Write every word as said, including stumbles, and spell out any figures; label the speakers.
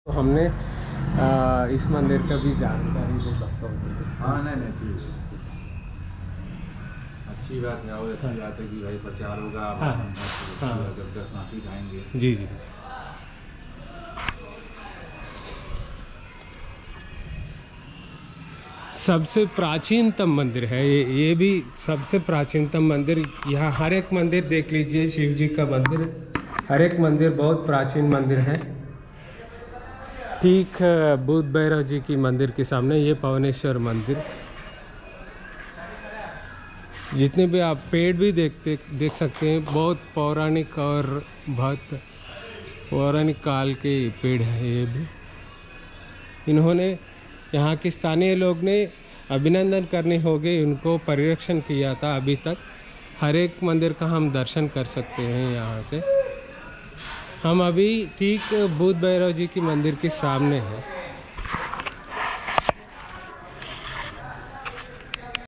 Speaker 1: तो हमने आ, इस मंदिर का भी जानकारी दे सकता हूँ।
Speaker 2: हाँ नहीं नहीं ठीक है, अच्छी बात है। और अच्छी
Speaker 1: हाँ।
Speaker 2: बात है कि भाई प्रचार होगा।
Speaker 1: हाँ
Speaker 2: हम
Speaker 1: हाँ
Speaker 2: जब दर्शनार्थी आएंगे।
Speaker 1: जी जी जी। सबसे प्राचीनतम मंदिर है ये ये भी सबसे प्राचीनतम मंदिर। यहाँ हर एक मंदिर देख लीजिए, शिव जी का मंदिर, हर एक मंदिर बहुत प्राचीन मंदिर है। ठीक बुद्ध भैरव जी की मंदिर के सामने ये पवनेश्वर मंदिर। जितने भी आप पेड़ भी देखते देख सकते हैं, बहुत पौराणिक और बहुत पौराणिक काल के पेड़ हैं ये भी। इन्होंने यहाँ के स्थानीय लोग ने अभिनंदन करने हो गए, उनको परिरक्षण किया था। अभी तक हर एक मंदिर का हम दर्शन कर सकते हैं यहाँ से। हम अभी ठीक बुद्ध भैरव जी की मंदिर के सामने हैं।